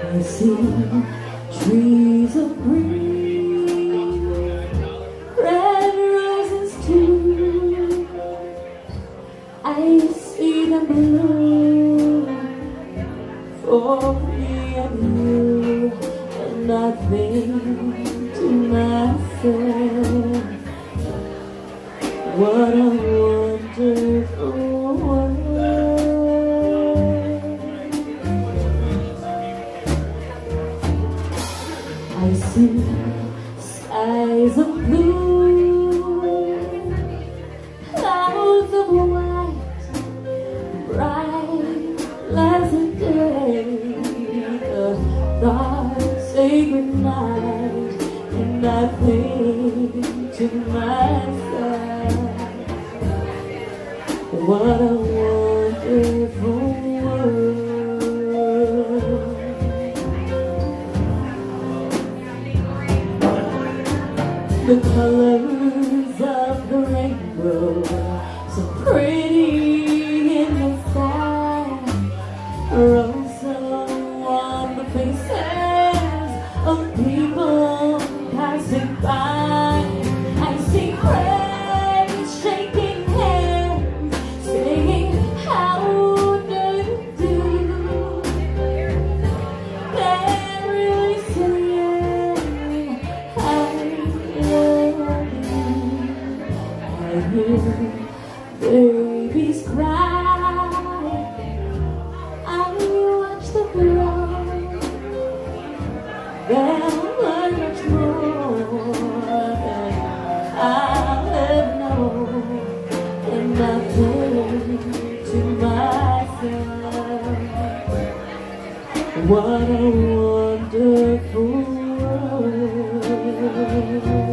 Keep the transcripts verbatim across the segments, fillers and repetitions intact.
I see trees of green, red roses too. I see them bloom for me and you, and I think to myself, what a wonderful world. I see skies of blue, clouds of white, bright pleasant day, a dark sacred night, and I think to myself, what a wonderful world. The colors of the rainbow, so pretty in the sky, are also on the faces of people passing by. I see friends shaking hands, saying, how do you do? They're really saying, I love you. I hear babies cry, I watch them grow. They'll learn much more than I'll ever know, and I think to myself, what a wonderful world.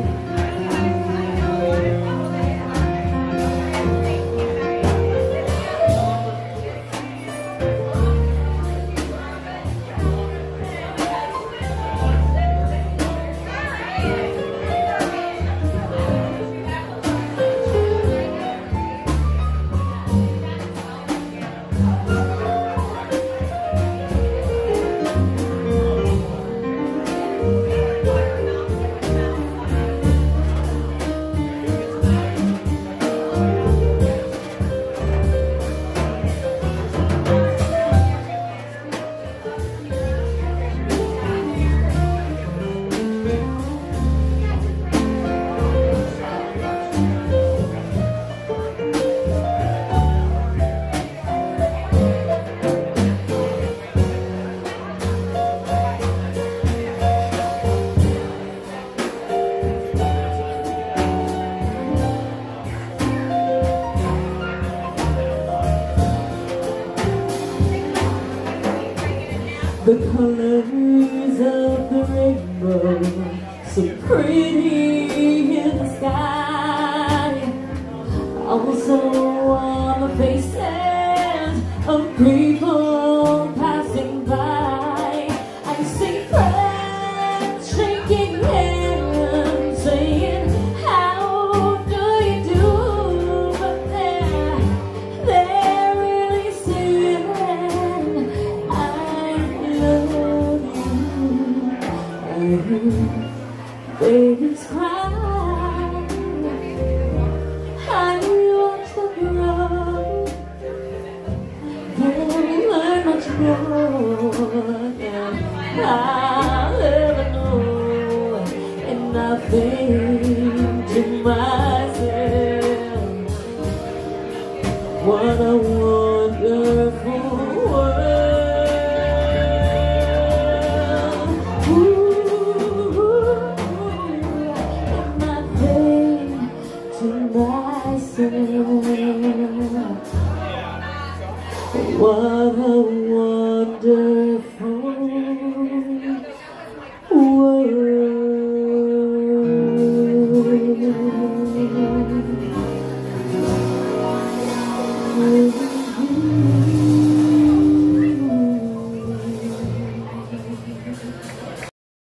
The colors of the rainbow, so pretty in the sky, also on the faces of people passing by. I see friends shaking hands, saying, how do you do? But they're, they're really saying, I love you. I hear babies cry, I watch them grow. They'll learn much more than I'll ever know, and I think to myself, what a wonderful world. Ooh, and I think to myself, what a wonder.